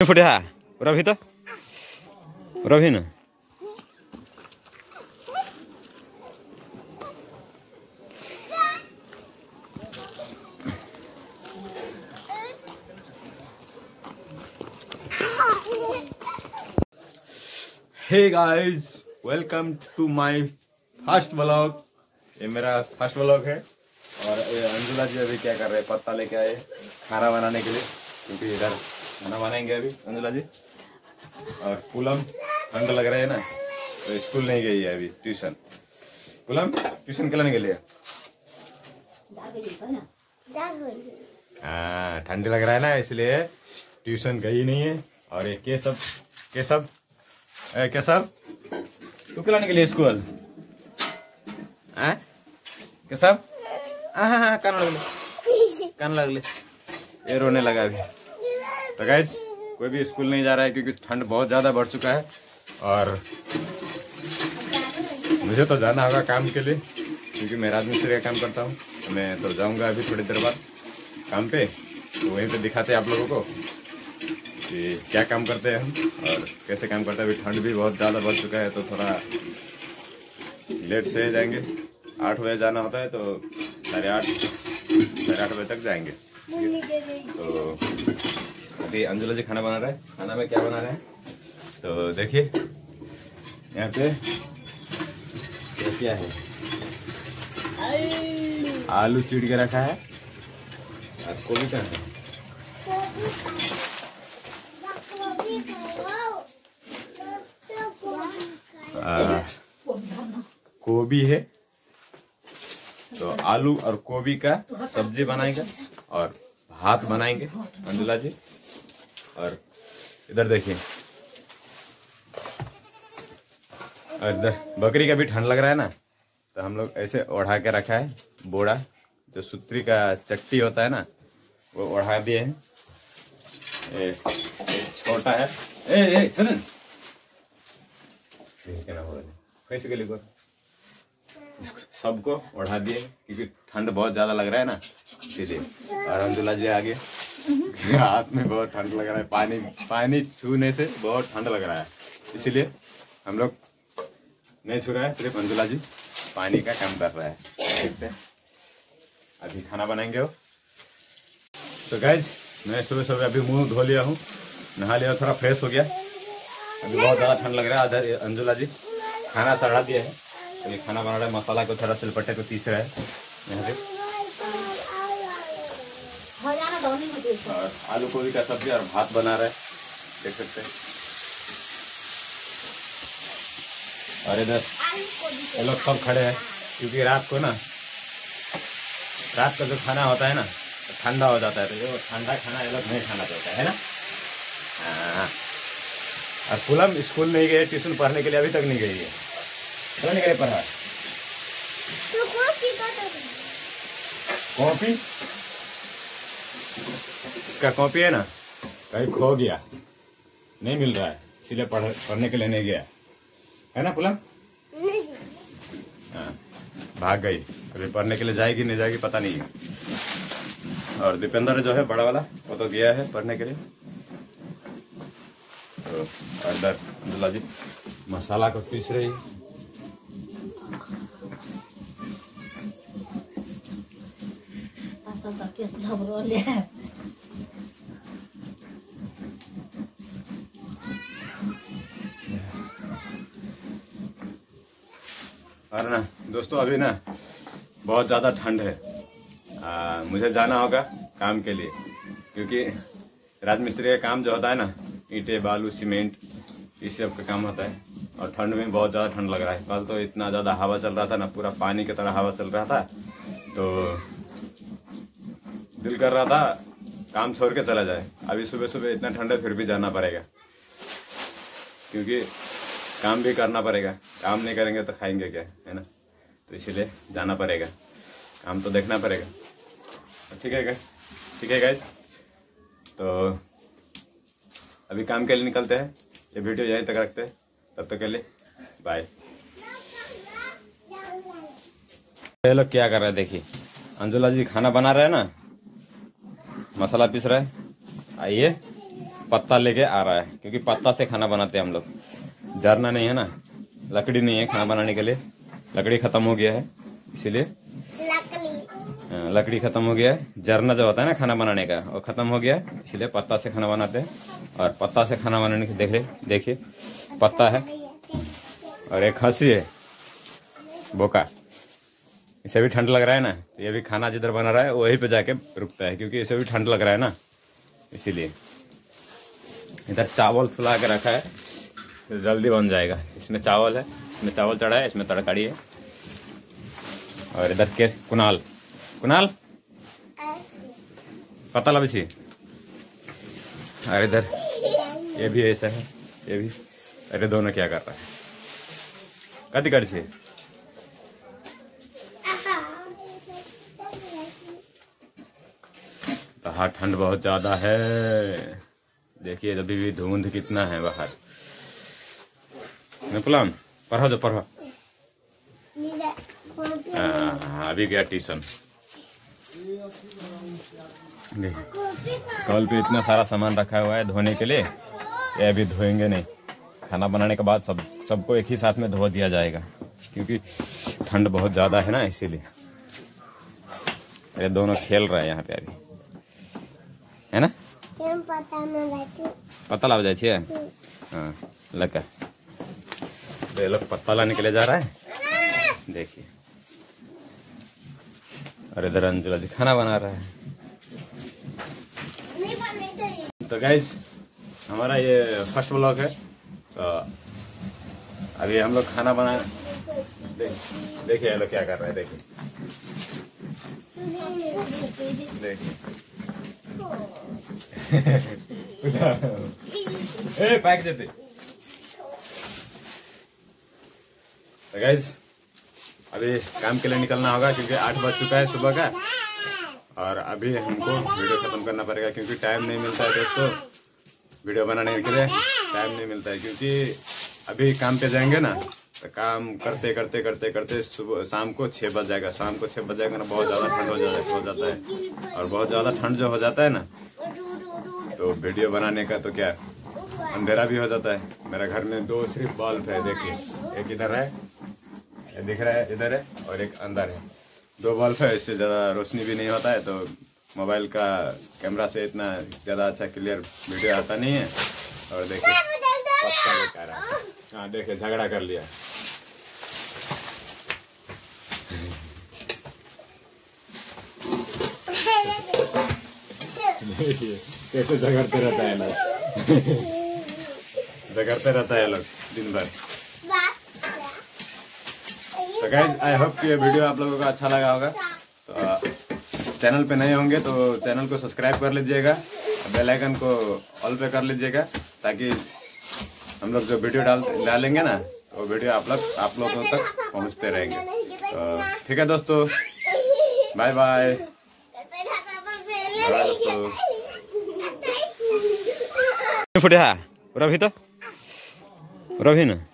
फुटे हा रवि तो रवि ना hey guys welcome to my first vlog. ये मेरा फर्स्ट व्लॉग है और अंजुला जी अभी क्या कर रहे हैं, पत्ता लेके आए खाना बनाने के लिए, क्योंकि इधर खाना बनाएंगे अभी अंजुला जी। और पूनम ठंड लग रहा है ना, तो स्कूल नहीं गई है अभी, ट्यूशन। पूनम ट्यूशन के लिए गई है। हाँ ठंड लग रहा है ना, इसलिए ट्यूशन गई नहीं है। और ये केशव तू खिलाने के लिए स्कूल केशव कान लगले ये रोने लगा अभी। तो गाइस कोई भी स्कूल नहीं जा रहा है क्योंकि ठंड बहुत ज़्यादा बढ़ चुका है। और मुझे तो जाना होगा काम के लिए, क्योंकि मैं राजमिस्त्री का काम करता हूँ। तो मैं तो जाऊँगा अभी थोड़ी देर बाद काम पे, तो वहीं पे दिखाते हैं आप लोगों को कि क्या काम करते हैं हम और कैसे काम करते हैं। अभी ठंड भी बहुत ज़्यादा बढ़ चुका है, तो थोड़ा लेट से जाएंगे। 8 बजे जाना होता है, तो 8:30 बजे तक जाएंगे। तो अभी अंजुला जी खाना बना रहे हैं। खाना में क्या बना रहे हैं तो देखिए, यहाँ पे क्या है, आलू चीड़ के रखा है और गोभी का है। गोभी है, तो आलू और गोभी का सब्जी बनाएंगे और भात बनाएंगे अंजुला जी। और इधर देखिए, और इधर बकरी का भी ठंड लग रहा है ना, तो हम लोग ऐसे ओढ़ा के रखा है बोड़ा, जो सूत्री का चट्टी होता है ना, वो ओढ़ा दिए हैं। छोटा है कैसे के लिए सबको ओढ़ा दिए, क्योंकि ठंड बहुत ज्यादा लग रहा है ना, इसीलिए। और अंजुला जी आगे हाथ में बहुत ठंड लग रहा है, पानी छूने से बहुत ठंड लग रहा है, इसीलिए हम लोग नहीं छू रहा है, सिर्फ अंजुला जी पानी का काम कर रहा है। देखते हैं अभी खाना बनाएंगे वो। तो गाइज मैं सुबह अभी मुंह धो लिया हूँ, नहा लिया, थोड़ा फ्रेश हो गया। अभी बहुत ज़्यादा ठंड लग रहा है। अधर अंजुला जी खाना चढ़ा दिया है, अभी खाना बना रहा है, मसाला को थोड़ा सिलपट्टे को पीस रहा है यहाँ पे। और आलू गोभी का सब्जी और भात बना रहा है, देख सकते हैं। और इधर ये लोग सब खड़े हैं, क्योंकि रात का जो खाना होता है ना, तो ठंडा हो जाता है, तो जो ठंडा खाना ये लोग नहीं खाना चाहता है ना। हाँ। और पूनम स्कूल नहीं गए, ट्यूशन पढ़ने के लिए अभी तक नहीं गई है। नहीं गए पढ़ा कॉपी, इसका कॉपी है ना कहीं खो गया, नहीं मिल रहा है, इसीलिए पढ़ने के लिए नहीं गया है ना पूनम। हाँ भाग गई, अभी पढ़ने के लिए जाएगी नहीं जाएगी पता नहीं है। और दीपेंद्र जो है बड़ा वाला, वो तो गया है पढ़ने के लिए। तो अंदर अंजुला जी मसाला को पीस रही है। और ना दोस्तों अभी ना बहुत ज़्यादा ठंड है, मुझे जाना होगा काम के लिए, क्योंकि राजमिस्त्री का काम जो होता है ना, ईंटें बालू सीमेंट इस सब का काम होता है। और ठंड में बहुत ज़्यादा ठंड लग रहा है। कल तो इतना ज़्यादा हवा चल रहा था ना, पूरा पानी की तरह हवा चल रहा था, तो दिल कर रहा था काम छोड़ के चला जाए। अभी सुबह सुबह इतना ठंड है, फिर भी जाना पड़ेगा, क्योंकि काम भी करना पड़ेगा। काम नहीं करेंगे तो खाएंगे क्या, है ना। तो इसीलिए जाना पड़ेगा, काम तो देखना पड़ेगा। ठीक है गाइस, तो अभी काम के लिए निकलते हैं। ये वीडियो यहीं तक रखते हैं, तब तक के लिए बाय। ये लोग क्या कर रहे हैं देखिए, अंजुला जी खाना बना रहे हैं ना, मसाला पीस रहा है। आइए पत्ता लेके आ रहा है, क्योंकि पत्ता से खाना बनाते हैं हम लोग। जरना नहीं है ना, लकड़ी नहीं है खाना बनाने के लिए, लकड़ी खत्म हो गया है, इसीलिए लकड़ी खत्म हो गया है। जरना जो होता है ना खाना बनाने का, वो खत्म हो गया है, इसलिए पत्ता से खाना बनाते हैं। और पत्ता से खाना बनाने के देखिए पत्ता है और एक खसी है बोका। इसे भी ठंड लग रहा है ना, तो ये भी खाना जिधर बना रहा है वहीं पे जाके रुकता है, क्योंकि इसे भी ठंड लग रहा है ना, इसीलिए। इधर चावल फुला के रखा है तो जल्दी बन जाएगा। इसमें चावल है, इसमें चावल चढ़ा है, इसमें तरकारी है। और इधर के कुणाल पता लग सी। और इधर ये भी ऐसा है, ये भी। अरे दोनों क्या कर रहा है, कति कर छी। बाहर ठंड बहुत ज्यादा है, देखिए अभी भी धुंध कितना है बाहर। निपलम पढ़ो जो पढ़ो। अभी गया ट्यूशन। कल पे इतना सारा सामान रखा हुआ है धोने के लिए, ये अभी धोएंगे नहीं। खाना बनाने के बाद सबको एक ही साथ में धो दिया जाएगा, क्योंकि ठंड बहुत ज़्यादा है ना, इसीलिए। ये दोनों खेल रहे हैं यहाँ पे अभी, है ना। पत्ता ला जाए। हाँ लगा, तो ये लोग पत्ता लाने के लिए जा रहा है, देखिए। और इधर अंजुला जी खाना बना रहा है। तो गाइस हमारा ये फर्स्ट व्लॉग है, तो अभी हम लोग खाना बना। देखिए ये लोग क्या कर रहे हैं, देखिए देखिए। पैक देते। तो गाइस अभी काम के लिए निकलना होगा, क्योंकि 8 बज चुका है सुबह का। और अभी हमको वीडियो खत्म करना पड़ेगा, क्योंकि टाइम नहीं मिलता है दोस्तों, वीडियो बनाने के लिए टाइम नहीं मिलता है। क्योंकि अभी काम पे जाएंगे ना, तो काम करते करते करते करते सुबह शाम को 6 बज जाएगा। शाम को 6 बज जाएगा ना, बहुत ज़्यादा ठंड हो जाता है। और बहुत ज़्यादा ठंड जो हो जाता है ना, तो वीडियो बनाने का तो क्या अंधेरा भी हो जाता है। मेरा घर में 2 सिर्फ बल्ब है, देखिए। एक इधर है, दिख रहा है, इधर है, और एक अंदर है। 2 बल्ब है, इससे ज़्यादा रोशनी भी नहीं होता है, तो मोबाइल का कैमरा से इतना ज़्यादा अच्छा क्लियर वीडियो आता नहीं है। और देखिए पत्ता लेकर आ रहा है। हाँ देखिए झगड़ा कर लिया। कैसे झगड़ते रहता है लोग। झगड़ते रहता है लोग दिन भर। तो गाइस आई होप कि ये वीडियो आप लोगों को अच्छा लगा होगा। तो चैनल पे नए होंगे तो चैनल को सब्सक्राइब कर लीजिएगा, बेल आइकन को ऑल पे कर लीजिएगा, ताकि हम लोग जो वीडियो डालेंगे ना, वो वीडियो आप लोगों तक पहुंचते रहेंगे। तो ठीक है दोस्तों, बाय बाय दोस्तों। रवि तो रवि ना।